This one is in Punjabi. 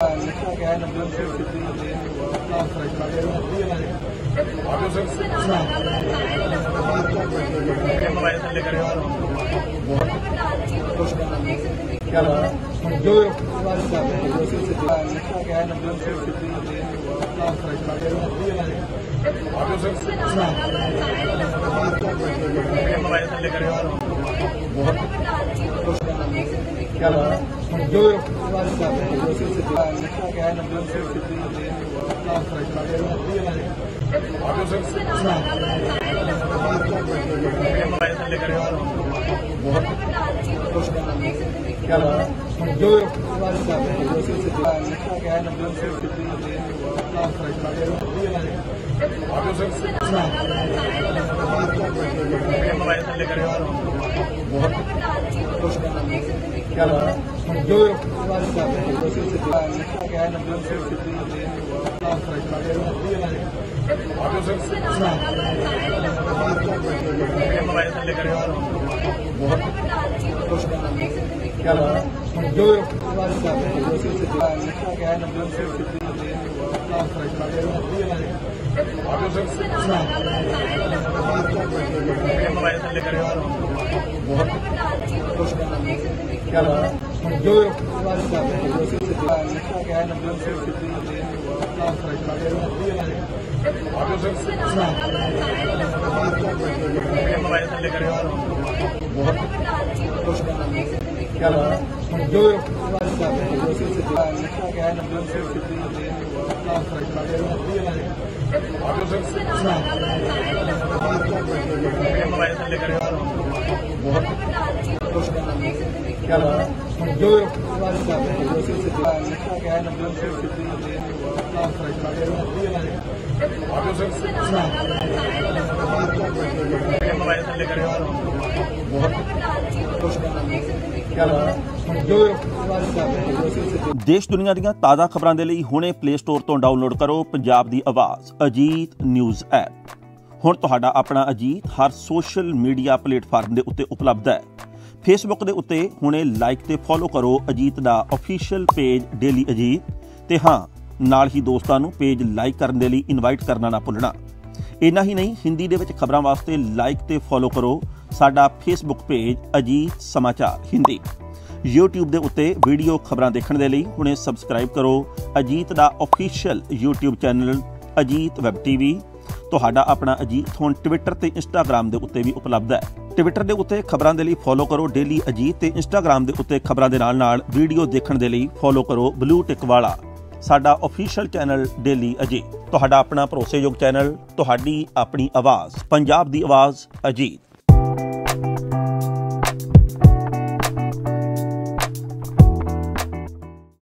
देश दुनिया ਦੀਆਂ ਤਾਜ਼ਾ ਖਬਰਾਂ ਦੇ ਲਈ ਹੁਣੇ ਪਲੇ ਸਟੋਰ ਤੋਂ ਡਾਊਨਲੋਡ ਕਰੋ ਪੰਜਾਬ ਦੀ ਆਵਾਜ਼ ਅਜੀਤ ਨਿਊਜ਼ ਐਪ। ਹੁਣ ਤੁਹਾਡਾ ਆਪਣਾ ਅਜੀਤ ਹਰ ਸੋਸ਼ਲ ਮੀਡੀਆ ਪਲੇਟਫਾਰਮ ਦੇ ਉੱਤੇ ਉਪਲਬਧ ਹੈ। ਫੇਸਬੁੱਕ ਦੇ ਉੱਤੇ ਹੁਣੇ ਲਾਈਕ ਤੇ ਫੋਲੋ ਕਰੋ ਅਜੀਤ ਦਾ ਅਫੀਸ਼ੀਅਲ ਪੇਜ ਡੇਲੀ ਅਜੀਤ ਤੇ ਹਾਂ ਨਾਲ ਹੀ ਦੋਸਤਾਂ ਨੂੰ ਪੇਜ ਲਾਈਕ ਕਰਨ ਦੇ ਲਈ ਇਨਵਾਈਟ ਕਰਨਾ ਨਾ ਭੁੱਲਣਾ। ਇੰਨਾ ਹੀ ਨਹੀਂ ਹਿੰਦੀ ਦੇ ਵਿੱਚ ਖਬਰਾਂ ਵਾਸਤੇ ਲਾਈਕ ਤੇ ਫੋਲੋ ਕਰੋ ਸਾਡਾ ਫੇਸਬੁੱਕ ਪੇਜ ਅਜੀਤ ਸਮਾਚਾਰ ਹਿੰਦੀ। YouTube ਦੇ ਉੱਤੇ ਵੀਡੀਓ ਖਬਰਾਂ ਦੇਖਣ ਦੇ ਲਈ ਹੁਣੇ ਸਬਸਕ੍ਰਾਈਬ ਕਰੋ ਅਜੀਤ ਦਾ official YouTube channel Ajit web TV। ਤੁਹਾਡਾ ਆਪਣਾ ਅਜੀਤ ਹੁਣ ਟਵਿੱਟਰ ਤੇ ਇੰਸਟਾਗ੍ਰਾਮ ਦੇ ਉੱਤੇ ਵੀ ਉਪਲਬਧ ਹੈ। ਟਵਿੱਟਰ ਦੇ ਉੱਤੇ ਖਬਰਾਂ ਦੇ ਲਈ ਫੋਲੋ ਕਰੋ ਡੇਲੀ ਅਜੀਤ ਤੇ ਇੰਸਟਾਗ੍ਰਾਮ ਦੇ ਉੱਤੇ ਖਬਰਾਂ ਦੇ ਨਾਲ ਵੀਡੀਓ ਦੇਖਣ ਦੇ ਲਈ ਫੋਲੋ ਕਰੋ ਬਲੂ ਟਿਕ ਵਾਲਾ ਸਾਡਾ ਅਫੀਸ਼ੀਅਲ ਚੈਨਲ ਡੇਲੀ ਅਜੀਤ। ਤੁਹਾਡਾ ਆਪਣਾ ਭਰੋਸੇਯੋਗ ਚੈਨਲ, ਤੁਹਾਡੀ ਆਪਣੀ ਆਵਾਜ਼, ਪੰਜਾਬ ਦੀ ਆਵਾਜ਼ ਅਜੀਤ।